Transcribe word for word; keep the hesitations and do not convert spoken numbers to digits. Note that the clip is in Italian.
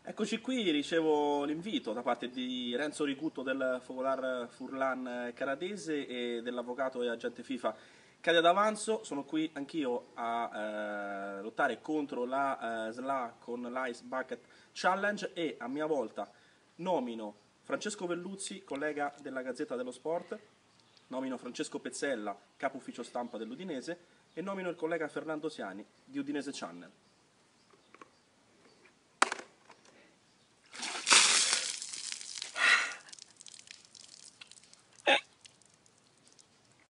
Eccoci qui, ricevo l'invito da parte di Renzo Ricutto del Focolar Furlan Caradese e dell'avvocato e agente FIFA Katia D'Avanzo. Sono qui anch'io a eh, lottare contro la eh, S L A con l'Ice Bucket Challenge e a mia volta nomino Francesco Velluzzi, collega della Gazzetta dello Sport, nomino Francesco Pezzella, capo ufficio stampa dell'Udinese e nomino il collega Fernando Siani di Udinese Channel.